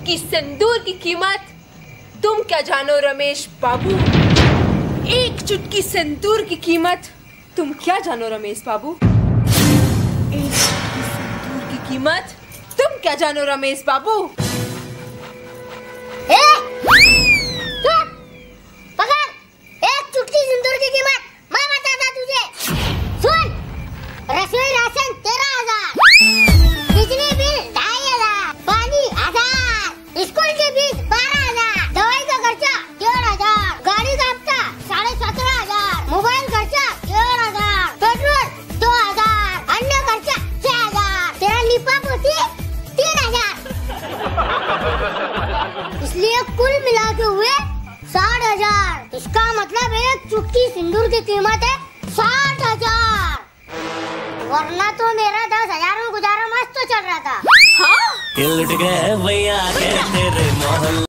चुटकी सिंदूर की कीमत तुम क्या जानो रमेश बाबू। एक चुटकी सिंदूर की कीमत तुम क्या जानो रमेश बाबू। एक चुटकी सिंदूर की कीमत तुम क्या जानो रमेश बाबू। पकड़, एक चुटकी सिंदूर की कीमत मैं बताता तुझे। सुन, रसोई राशन 13,000, बिजली बिल 2,500, पानी 1,000, स्कूल की फीस 12,000, दवाई का खर्चा 1,500, गाड़ी का हफ्ता 17,500, मोबाइल खर्चा 1,500, पेट्रोल 2,000, अन्य खर्चा 6,000, तेरा लिपापोती 3,000। इसलिए कुल मिला के हुए 60,000। इसका मतलब एक चुटकी सिंदूर की कीमत है 60,000। वरना तो मेरा 10,000 में गुजारा मस्त चल रहा था। हाँ? लुट गए भैया के तेरे